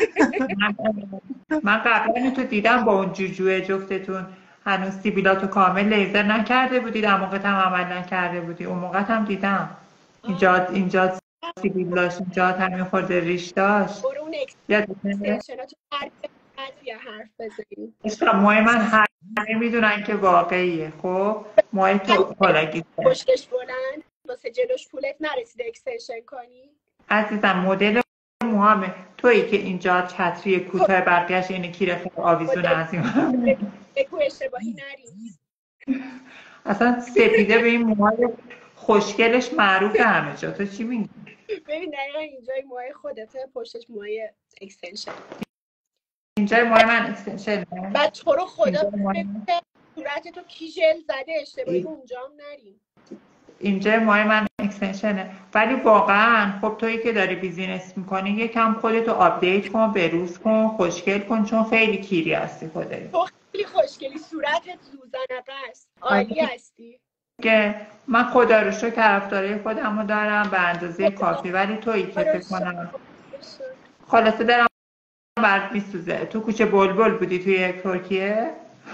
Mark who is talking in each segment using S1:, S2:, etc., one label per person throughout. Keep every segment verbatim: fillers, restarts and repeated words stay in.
S1: من من قبلا تو دیدم با اون جوجوه جفتتون هنوز سیبیلاتو کامل لیزر نکرده بودی، در موقع هم عمل نکرده بودی. اون موقع هم دیدم اینجا اینجا سیبیلاش اینجا همین خورده ریش داشت.
S2: برو اون
S1: یادتونه؟
S2: اکستنشناتو حرف یا حرف بزنیم.
S1: موهای من همه میدونن که واقعیه. خب موهای تو پالگی
S2: پشتش بلند واسه جلوش پولت نرسیده اکستنشن کنی؟
S1: عزیزم مدل موهامه. تویی که اینجا چتری کوتاه برگشت اینه کیره خیلی آویزون از این
S2: بگو اشتباهی نریم.
S1: اصلا سپیده به این موهای خوشگلش معروف همه جا. تو چی میگی؟
S2: ببین دقیقا اینجای موهای خودته، پشتش موهای اکستنشن.
S1: اینجای موهای من اکستنشن.
S2: بعد تو رو خدا صورت تو کی ژل زده، اشتباهی اونجا هم نریم.
S1: اینجا موهای من اکستنشنه. ولی واقعا خب تویی که داری بیزینس میکنی یکم خودتو آپدیت کن، بروز کن، خوشگل کن، چون خیلی کیری هستی خودت.
S2: تو خیلی خوشگلی، صورتت زوزنقه است، عالی هستی.
S1: که من خدا رو شکر طرفدارای خودمو دارم به اندازه کافی، ولی تویی که فکر کنم خلاصه دارم برات میسوزه. تو کوچه بلبل بودی توی ترکیه؟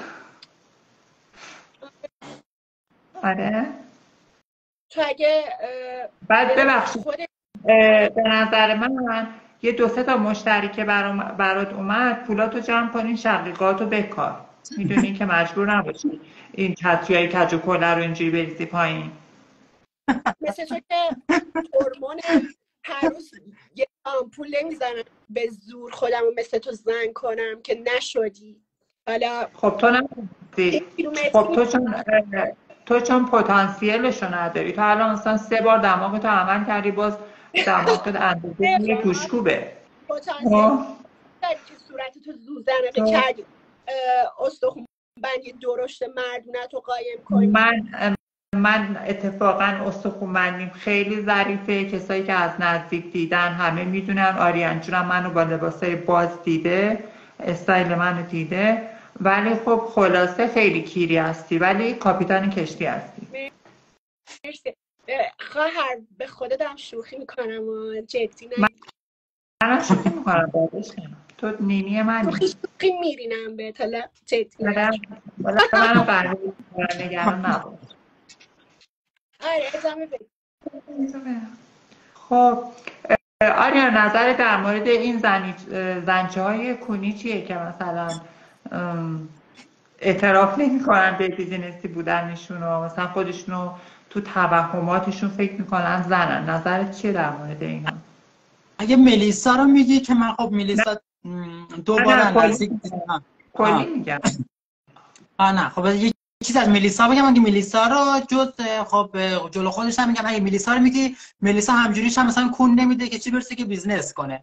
S1: آره.
S2: تو اگه
S1: بعد ببخشید به نظر من یه دو سه تا مشتری که برات اومد پولاتو جمع کنین، شقیقاتو بکار. میدونی که مجبور نباشی این چتریای کج و کله رو اینجوری بریزی پایین.
S2: مثل تو که هورمون هر روز یه آمپول نمیزنم به زور خودم رو مثل تو زن کنم که نشدی. حالا
S1: خب تو نمیدی. خب تو چون تو چون پتانسیلشو نداری. تو الان مثلا سه بار دماغتو عمل کردی، باز دماغت اندازه یه گوشکوبه.
S2: پتانسیل داری که صورتتو زوزنقه کردی، استخون بندی درشت مردونت رو قایم کنی.
S1: من من اتفاقا استخوان‌بندیم خیلی ظریفه. کسایی که از نزدیک دیدن همه میدونن. آریان جونم منو با لباسای باز دیده، استایل منو دیده. ولی خب خلاصه خیلی کیری هستی، ولی کاپیتان کشتی هستی.
S2: مرسی خواهر، به خدا دارم شوخی میکنم و جدی نه.
S1: من من شوخی میکنم بادش کنم. تو نینی منی.
S2: شوخی شوخی میرینم به طلا جدی
S1: نه ولی منو قراره نگران نباش.
S2: آره ادامه بده.
S1: خب آریا نظر در مورد این زنچه های کونی چیه که مثلا اعتراف نمی کنن به بیزینسی بودنشون و مثلا خودشونو تو توهماتشون فکر میکنن زنن؟ نظرت چیه در مورد اینا؟
S3: اگه ملیسا رو میگی که من خب ملیسا دوباره نزدیک
S1: کلی میگم.
S3: آه نه خب یه چیز از ملیسا بگم. اگه ملیسا رو جز خب جلو خودش هم میگم، اگه ملیسا رو میگی، ملیسا همجوریش هم مثلا کون نمیده که چی برسه که بیزنس کنه.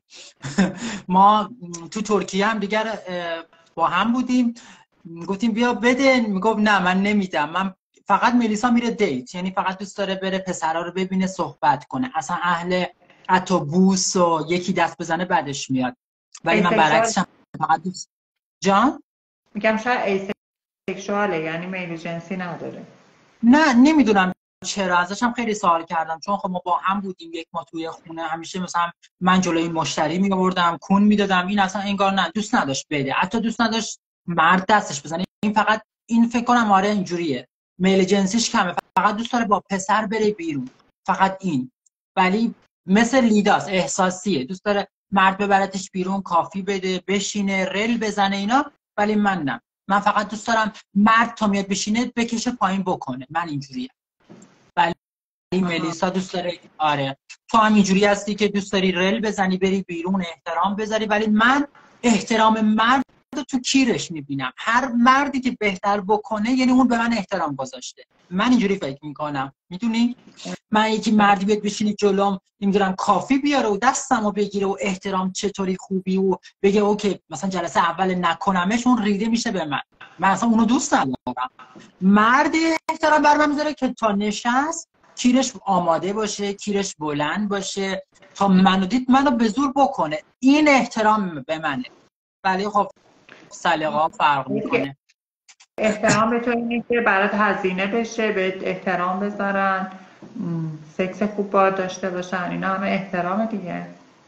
S3: ما تو ترکیه هم دیگر با هم بودیم، گفتیم بیا بده، میگفت نه من نمیدم. من فقط ملیسا میره دیت، یعنی فقط دوست داره بره پسرا رو ببینه، صحبت کنه، اصلا اهل حتی بوس و یکی دست بزنه بعدش میاد. ولی من برعکسشم، فقط دوست جان
S1: میگم شاید ایسکشواله، یعنی میل جنسی نداره.
S3: نه نمیدونم چرا، ازشم خیلی سوال کردم، چون خب ما با هم بودیم یک ما توی خونه، همیشه مثلا من جلوی مشتری میآوردم کون میدادم، این اصلا انگار نه دوست نداشت بده، حتی دوست نداشت مرد دستش بزنه. این فقط این فکر کنم آره اینجوریه، میل جنسیش کمه، فقط دوست داره با پسر بره بیرون، فقط این. ولی مثل لیداس احساسیه، دوست داره مرد ببرتش بیرون، کافی بده، بشینه، رل بزنه اینا. ولی من نه، من فقط دوست دارم مرد تا میاد بشینه بکشه پایین بکنه، من اینجوریم. ولی ملیسا دوست داره آره تو هم اینجوری هستی که دوست داری رل بزنی بری بیرون احترام بذاری. ولی من احترام مرد تو کیرش میبینم، هر مردی که بهتر بکنه یعنی اون به من احترام گذاشته. من اینجوری فکر میکنم، میدونی من یکی مردی بیاد بشینی جلوم نمیدونم کافی بیاره و دستمو بگیره و احترام چطوری خوبی و بگه اوکی مثلا جلسه اول نکنمش، اون ریده میشه به من. من اصلا اونو دوست ندارم. مرد احترام بر من میذاره که تا نشست کیرش آماده باشه، کیرش بلند باشه، تا منو دید منو به زور بکنه، این احترام به منه. ولی خب سلیقه‌ها فرق میکنه.
S1: احترام به تو اینه که برات هزینه بشه، بهت احترام بذارن، سکس خوب باید داشته باشن، اینا همه احترام دیگه.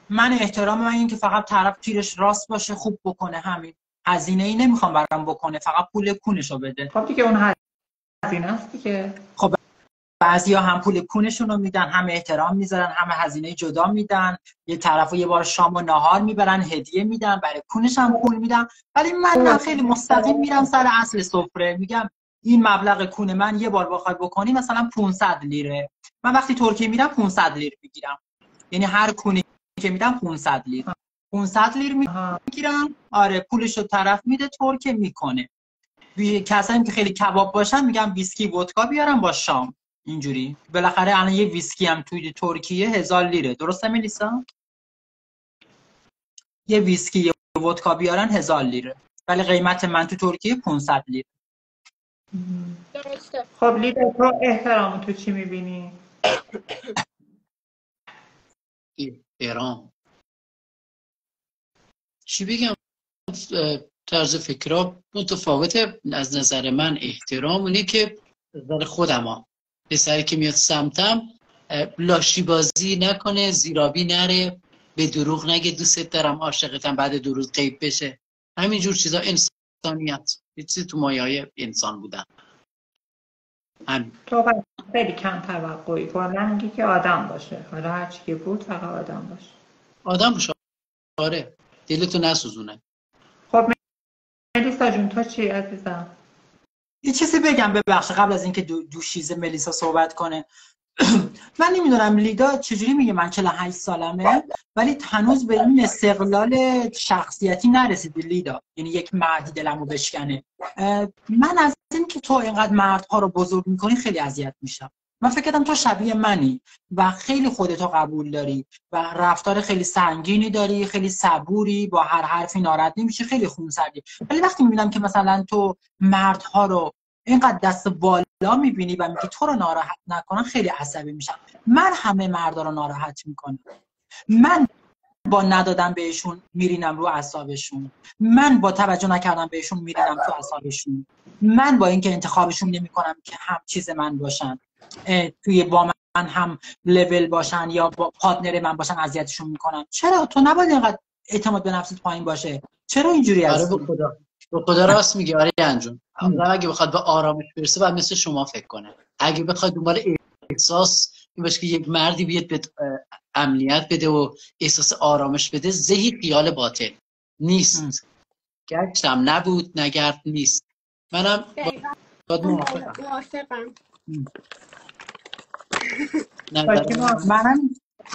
S3: من احترام من این که فقط طرف تیرش راست باشه، خوب بکنه، همین. هزینه ای نمیخوام برام بکنه، فقط پول کونشو بده.
S1: خب دیگه اون هزینه است دیگه.
S3: خب بعضیا هم پول کونشون رو میدن، هم احترام میذارن، هم هزینه جدا میدن. یه طرفو یه بار شام و نهار میبرن، هدیه میدن، برای کونش هم پول میدن. ولی من نه، خیلی مستقیم میرم سر اصل سفره، میگم این مبلغ کون من یه بار بخوای بکنی مثلا پانصد لیره. من وقتی ترکیه میرم پانصد لیره میگیرم، یعنی هر کونی که میدم پانصد لیره پانصد لیره میگیرم. آره پولشو طرف میده، ترکیه میکنه. کسایی که خیلی کباب باشن میگم ویسکی ودکا بیارم با شام، اینجوری. بالاخره الان یه ویسکی هم توی ترکیه هزار لیره، درسته ملیسا؟ یه ویسکی یه ودکا بیارن هزار لیره، ولی قیمت من تو ترکیه پانصد لیره.
S1: خب لیدا تو احترام تو چی میبینی؟
S4: احترام چی بگم، طرز فکرها متفاوته. از نظر من احترام اونه که نظر خودم ها پسری که میاد سمتم لاشی بازی نکنه، زیرابی نره، به دروغ نگه دوست دارم عاشقتم بعد دو روز غیب بشه. همینجور چیزا انسانیت، یه چیزی تو مایه‌های انسان بودن. هم.
S1: تو خیلی کم توقعی کلا میگی که آدم باشه، حالا هر چی که بود فقط آدم باشه.
S4: آدم باشه، آره، دلتو نسوزونه.
S1: خب ملیسا جون تو چی عزیزم؟
S3: یه چیزی بگم ببخش قبل از اینکه دو دوشیزه ملیسا صحبت کنه. من نمیدونم لیدا چجوری میگه من چهل و هشت سالمه ولی هنوز به این استقلال شخصیتی نرسیده لیدا، یعنی یک مردی دلمو بشکنه. من از این که تو اینقدر مردها رو بزرگ میکنی خیلی اذیت میشم. من فکر کردم تو شبیه منی و خیلی خودتو قبول داری و رفتار خیلی سنگینی داری، خیلی صبوری، با هر حرفی ناراحت نمیشی، خیلی خونسردی. ولی وقتی میبینم که مثلا تو مردها رو اینقدر دست بالا میبینی و میگی تو رو ناراحت نکنن، خیلی عصبی میشم. من همه مردا رو ناراحت میکنم. من با ندادن بهشون میرینم رو اعصابشون، من با توجه نکردن بهشون میرینم تو اعصابشون، من با اینکه انتخابشون نمیکنم که هم چیز من باشن، توی با من هم لول باشن یا با پارتنر من باشن، اذیتشون میکنم. چرا تو نباید اینقدر اعتماد به نفست پایین باشه؟ چرا اینجوری هستی؟
S4: آره به خدا، به خدا راست میگی. آره انجام آدم اگه بخواد به آرامش برسه باید مثل شما فکر کنه. اگه بخواد دنبال احساس این باشه که یک مردی بیاد به امنیت بده و احساس آرامش بده، ذهی خیال باطل نیست. گشتم نبود نگرد نیست. منم باید موافقم.
S2: موافقم.
S3: منم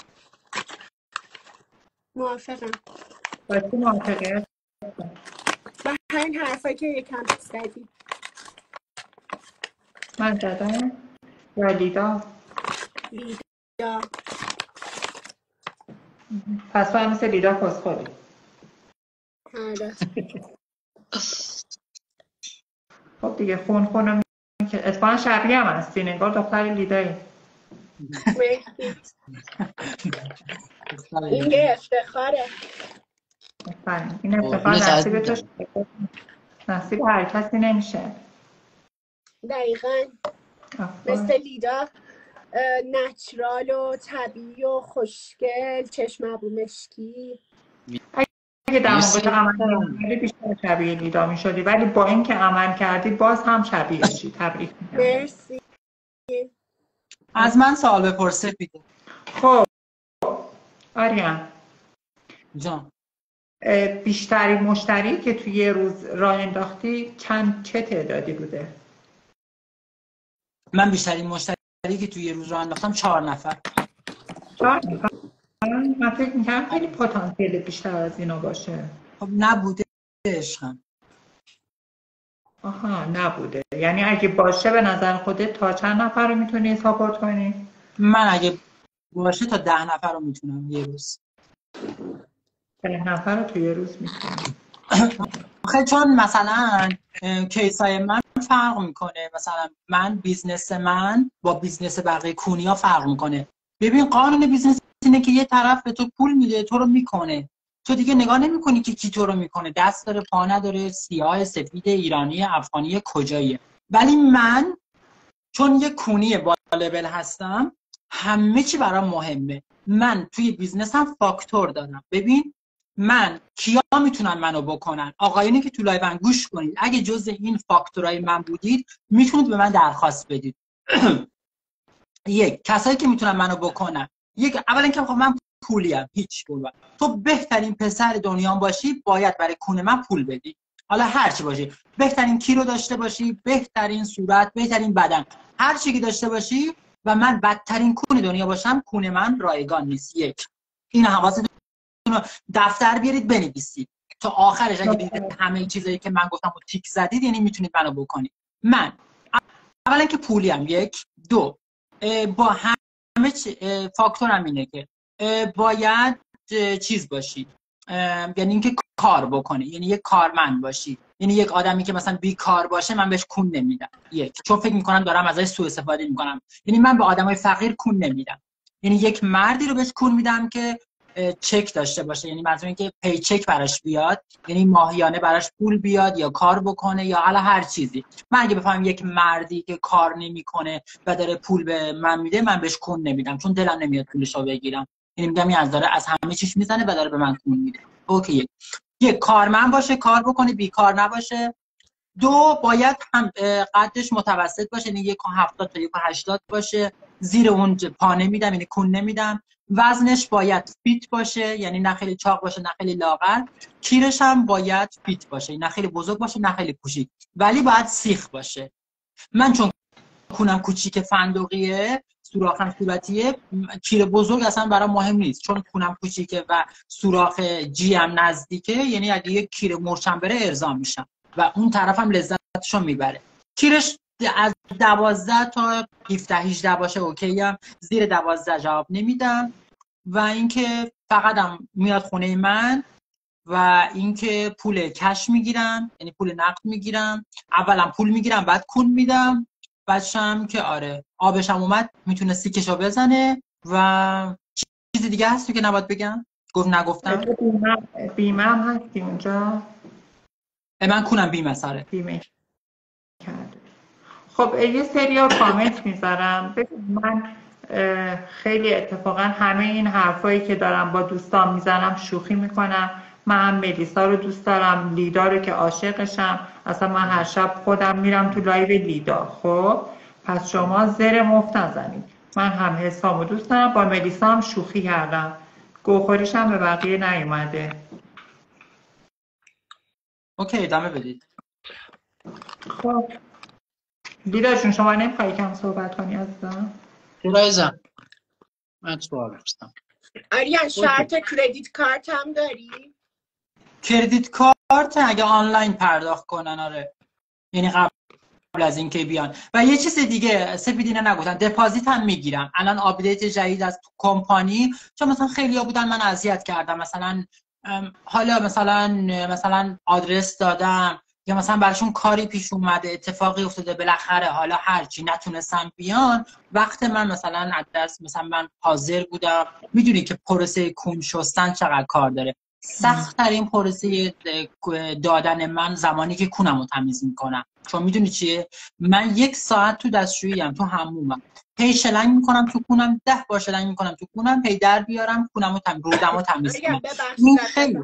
S2: موافقم.
S1: با چی موافقه؟
S2: با همین حرفایی که یکم زدی.
S1: من زدم؟ یا لیدا؟
S2: لیدا.
S1: پس تو هم مثل لیدا کسخوری.
S2: آره.
S1: خب دیگه خون خونم که اتفاقا شبیه هم هستی، نگار دختر لیدایی.
S2: این یه افتخاره.
S1: این افتخار نصیب تو نصیب هر کسی نمیشه.
S2: دقیقاً مثل لیدا نچرال و طبیعی و خوشگل، چشم ابرو مشکی.
S1: اگه در موقع عمل کردی بیشتر شبیه لیدا میشدی، ولی با اینکه عمل کردی باز هم شبیه شی. تبریک میگم.
S2: مرسی.
S3: از من سوال بپرسه بیده.
S1: خب آریان
S3: جان،
S1: بیشتری مشتری که توی یه روز راه انداختی چند چه تعدادی بوده؟
S3: من بیشترین مشتری که توی یه روز راه انداختم چهار نفر.
S1: چهار نفر؟ من فکر میکنم خیلی پتانسیل بیشتر از اینا باشه.
S3: خب نبوده عشقم.
S1: آها نبوده، یعنی اگه باشه به نظر خودت تا چند نفر رو میتونی ساپورت کنی؟
S3: من اگه باشه تا ده نفر رو میتونم یه روز.
S1: ده نفر رو توی یه روز میتونی؟
S3: خیلی چون مثلا کیسای من فرق میکنه، مثلا من بیزنس من با بیزنس بقیه کونیا فرق میکنه. ببین قانون بیزنس اینه که یه طرف به تو پول میده تو رو میکنه، تو دیگه نگاه نمیکنی که کی تو رو میکنه، دست داره پا نداره، سیاه سفید ایرانی افغانی کجاییه. ولی من چون یه کونی با لول هستم همه چی برام مهمه. من توی بیزنسم فاکتور دارم. ببین من کیا میتونن منو بکنن؟ آقایونی که تو لایو گوش کنید، اگه جزء این فاکتورای من بودید میتونید به من درخواست بدید. یک، کسایی که میتونن منو بکنن، یک، اولا که خب من پولیم، هیچ پول. تو بهترین پسر دنیا باشی باید برای کون من پول بدی. حالا هر چی باشی، بهترین کیلو داشته باشی، بهترین صورت، بهترین بدن، هر چی که داشته باشی و من بدترین کون دنیا باشم، کون من رایگان نیست. یک، این حواستون رو دفتر بیارید بنویسید تا آخرش. اگه دیدید همه چیزایی که من گفتم رو تیک زدید، یعنی میتونید منو بکنید. من اولا که پولیم، یک. دو، با همه فاکتورم اینه که باید چیز باشی، یعنی اینکه کار بکنی، یعنی یک کارمند باشی. یعنی یک آدمی که مثلا بیکار باشه من بهش کون نمیدم، یک، چون فکر میکنم دارم ازش سوء استفاده میکنم. یعنی من به آدمای فقیر کون نمیدم. یعنی یک مردی رو بهش کون میدم که چک داشته باشه، یعنی منظور اینه که پی چک براش بیاد، یعنی ماهیانه براش پول بیاد یا کار بکنه یا حالا هر چیزی. من اگه بفهمم یک مردی که کار نمیکنه و داره پول به من میده، من بهش کون نمیدم، چون دلم نمیاد پولشو بگیرم. یعنی میگم این از داره از همه چیش میزنه و داره به من کون میده. اوکی، یک کارمند باشه، کار بکنه، بیکار نباشه. دو، باید هم قدش متوسط باشه، یعنی یک و هفتاد تا یک و هشتاد باشه، زیر اون پا نمیدم، یعنی کون نمیدم. وزنش باید فیت باشه، یعنی نه خیلی چاق باشه نه خیلی لاغر. کیرش هم باید فیت باشه، نه خیلی بزرگ باشه نه خیلی کوچیک، ولی باید سیخ باشه. من چون کونم کوچیک فندقیه، سوراخم صورتیه، کیر بزرگ اصلا برام مهم نیست، چون کونم کوچیکه و سوراخ جی ام نزدیکه، یعنی اگه یک کیر مرچم بره ارضا میشم و اون طرفم لذتشو میبره. کیرش از دوازده تا هفده هجده باشه اوکی ام، زیر دوازده جواب نمیدم. و اینکه فقط هم میاد خونه من و اینکه پول کش میگیرم، یعنی پول نقد میگیرم. اولا پول میگیرم بعد کون میدم، بعدشم که آره آبشم اومد میتونه سیکشو بزنه. و چیز دیگه هست که نباید بگم؟ گفت نگفتم؟
S1: بیمه هم هستی اونجا؟
S3: من کونم بیمه ساره.
S1: بیمه کرده. خب یه سری کامنت میذارم. ببین من خیلی اتفاقا همه این حرفایی که دارم با دوستان میزنم شوخی میکنم. من هم ملیسا رو دوست دارم، لیدا رو که عاشقشم، اصلا من هر شب خودم میرم تو لایو لیدا. خب پس شما زر مفت نزنید. من هم حسامو دوست دارم، با ملیسا هم شوخی کردم، گوخوریش هم به بقیه نیومده.
S3: اوکی ادامه بدید.
S1: خب لیدا جون شما نمیخوایی کم صحبت کنی عزیزم؟
S4: رایزم من سوال هستم.
S2: آریان شرط کردیت کارت هم داری؟
S3: کردیت کارت اگه آنلاین پرداخت کنن آره، یعنی قبل از اینکه بیان. و یه چیز دیگه سپیدینه نگفتن، دپازیت هم میگیرم. الان آپدیت جدید از کمپانی، چون مثلا خیلیا بودن من اذیت کردم، مثلا حالا مثلا مثلا آدرس دادم یا مثلا براشون کاری پیش اومده، اتفاقی افتاده، بالاخره حالا هرچی نتونستم بیان، وقت من مثلا از دست، مثلا من حاضر بودم. میدونی که پروسه کون شستن چقدر کار داره. سخت ترین پروسه دادن من زمانی که کونم رو تمیز میکنم، چون میدونی چیه، من یک ساعت تو دستشوییم، تو حمومم، هی شلنگ میکنم تو کونم، ده بار شلنگ میکنم تو کونم، هی در بیارم کونم رو تمیز رودم رو تمیز کنم.
S2: این خیلی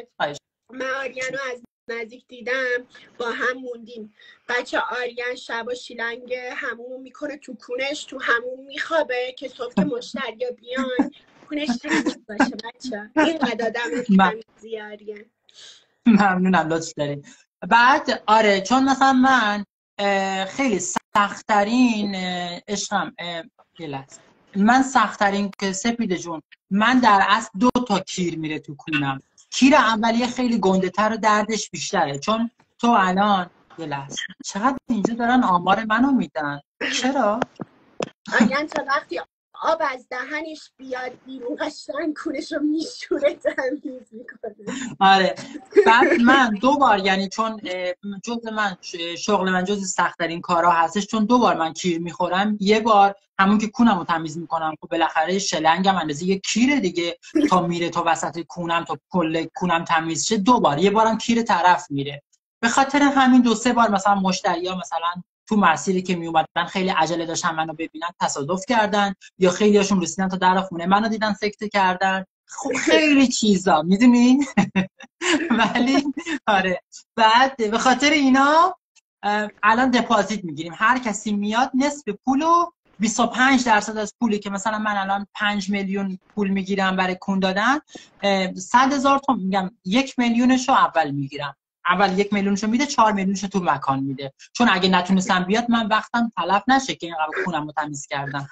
S2: من آریانو از نزدیک دیدم، با هم موندیم. بچه آریان شبا شیلنگ هموم میکنه تو کونش، تو هموم میخوابه که صبح که مشتریا بیان کونش تمیز باشه. بچه اینقدر آدم تمیزی آریان.
S3: ممنونم لطف دارین. بعد آره چون مثلا من خیلی سخت‌ترین عشقم گلست من سخت‌ترین که سپیده جون، من در اصل دو تا کیر میره تو کونم. کیر اولیه خیلی گنده تر و دردش بیشتره، چون تو الان گلست چقدر اینجا دارن آمار منو میدن. چرا؟
S2: آریان تا وقتی آب از دهنش بیاد بیرون قشنگ کونش رو میشوره تمیز میکنه.
S3: آره بعد من دو بار، یعنی چون جز من شغل من جز سخت‌ترین کارها هستش، چون دو بار من کیر میخورم. یه بار همون که کونم رو تمیز میکنم، خب بالاخره شلنگم اندازه یه کیره دیگه، تا میره تا وسط کونم تا کل کونم تمیز شه. دو بار، یه بارم کیر طرف میره. به خاطر همین دو سه بار مثلا مشتریا مثلا تو مسیری که می اومدن خیلی عجله داشتن منو ببینن تصادف کردن، یا خیلی هاشون رسیدن تا در خونه منو دیدن سکته کردن. خب خیلی چیزا میدونین. ولی آره بعد به خاطر اینا الان دپازیت میگیریم. هر کسی میاد نصف پولو، بیست و پنج درصد از پولی که مثلا من الان پنج میلیون پول میگیرم برای کون دادن، صد هزار تومان میگم یک میلیونشو اول میگیرم. اول یک میلیونشو میده، چهار میلیونشو تو مکان میده، چون اگه نتونستم بیاد من وقتم تلف نشه که اینقدر کونم رو تمیز کردم.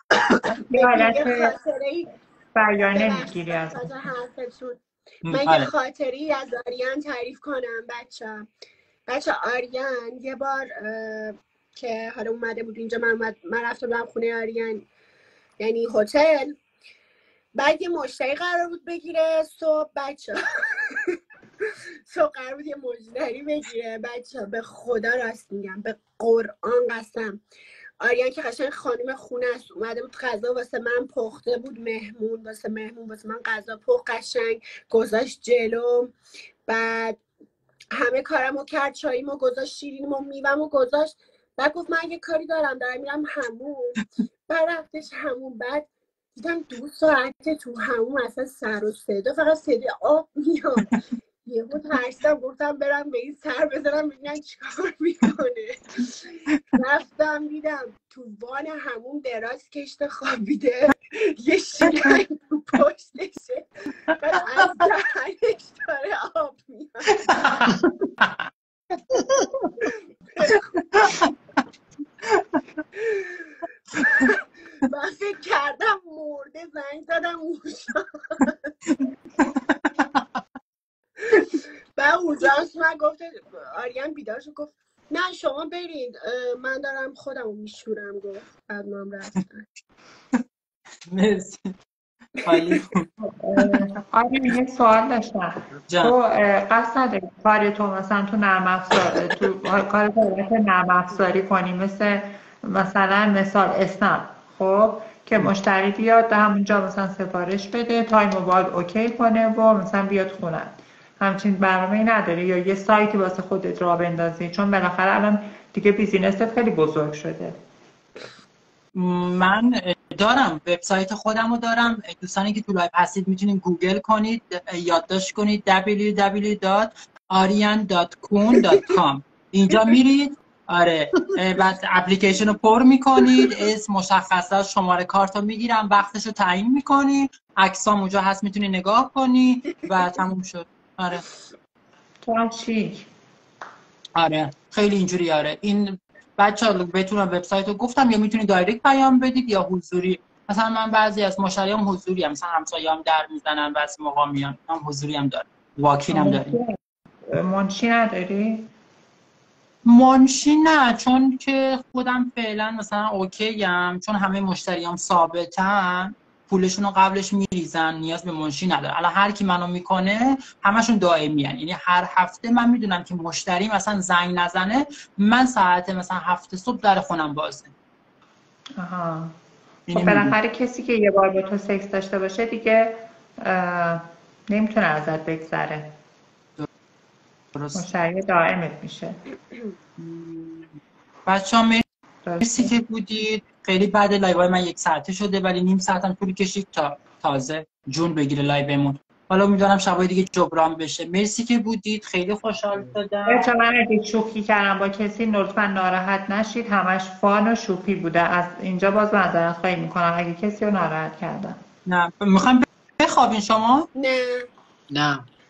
S1: بیانه میگیری از
S2: من یه خاطری از آریان تعریف کنم. بچه بچه آریان یه بار که حالا اومده بود اینجا، من, من رفته بودم خونه آریان، یعنی هتل. بعد یه مشتری قرار بود بگیره صبح. بچه صبح قرار بود یه مشتری بگیره. بچه به خدا راست میگم، به قرآن قسم، آریان که قشنگ خانم خونه است، اومده بود غذا واسه من پخته بود، مهمون واسه مهمون واسه من غذا پخت، قشنگ گذاشت جلوم. بعد همه کارمو کرد، چاییمو گذاشت، شیرینیمو میوه‌مو گذاشت. بعد گفت من یه کاری دارم دارم میرم حموم. بعد رفتش حموم. بعد دیدم دو ساعته تو حموم اصلا سر و صدا، فقط صدای آب میاد. یهو ترسیدم، گفتم برم به این سر بزنم ببینم چیکار میکنه. رفتم دیدم تو وان حموم دراز کشته خوابیده، یه شیلنگ تو پشتشه، بعد از دهنش داره آب میاد. من فکر کردم مرده، زنگ زدم موشا. بعد اونجاست من گفت، آریان بیدار شد گفت نه شما برید من دارم خودمو میشورم. گفت بعد من رفتم.
S3: مرسی.
S1: آریان یه سوال داشتم. تو قصد نداری کار تو مثلا تو نرم افزار، تو کار تو نرم افزاری کنی، مثل مثلا مثال اسنپ، خب که مشتری بیاد همونجا مثلا سفارش بده، تای موبایل اوکی کنه و مثلا بیاد خونه؟ همچین برنامه‌ای نداری؟ یا یه سایتی واسه خودت راه بندازی؟ چون بالاخره الان دیگه بیزینست خیلی بزرگ شده.
S3: من دارم وبسایت خودمو دارم. دوستانی که تو لایو هستید میتونید گوگل کنید، یادداشت کنید دبلیو دبلیو دبلیو دات آریان دات کون دات کام. اینجا میرید، آره، بعد اپلیکیشن رو پر میکنید، اسم، مشخصات، شماره کارت رو میگیرم، وقتش رو تعیین میکنی، عکسام اونجا هست میتونی نگاه کنی و تموم شد. آره
S1: تو چی؟
S3: آره خیلی اینجوری. آره این بچه‌ها بهتون وبسایت رو گفتم، یا میتونید دایرکت پیام بدید یا حضوری. مثلا من بعضی از مشتریام حضوری هم، مثلا همسایه‌ام در میزنن، بعضی موقع میان، من حضوری هم دارم، واکین هم داریم.
S1: منشی نداری؟
S3: منشی نه، چون که خودم فعلا مثلا اوکی ام، چون همه مشتریام ثابتن، پولشون رو قبلش میریزن، نیاز به منشی نداره. الان هر کی منو میکنه همشون دائمی ان، یعنی هر هفته من میدونم که مشتری مثلا زنگ نزنه، من ساعت مثلا هفت صبح در خونم بازه.
S1: آها. خب بالاخره کسی که یه بار با تو سکس داشته باشه دیگه نمیتونه ازت بگذره. درست. مشتری دائمت میشه.
S3: بچه‌ها مرسی که بودید. خیلی بعد لایو من یک ساعته شده، ولی نیم ساعتم طول کشید تا تازه جون بگیره لایومون. حالا امیدوارم شبای دیگه جبران بشه. مرسی که بودید، خیلی خوشحال شدم.
S1: بچه من اگه شوخی کردم با کسی لطفا ناراحت نشید، همش فان و شوخی بوده. از اینجا باز معذرت خواهی میکنم اگه کسی رو ناراحت کردم.
S3: نه میخوام بخوابین شما؟
S2: نه
S4: نه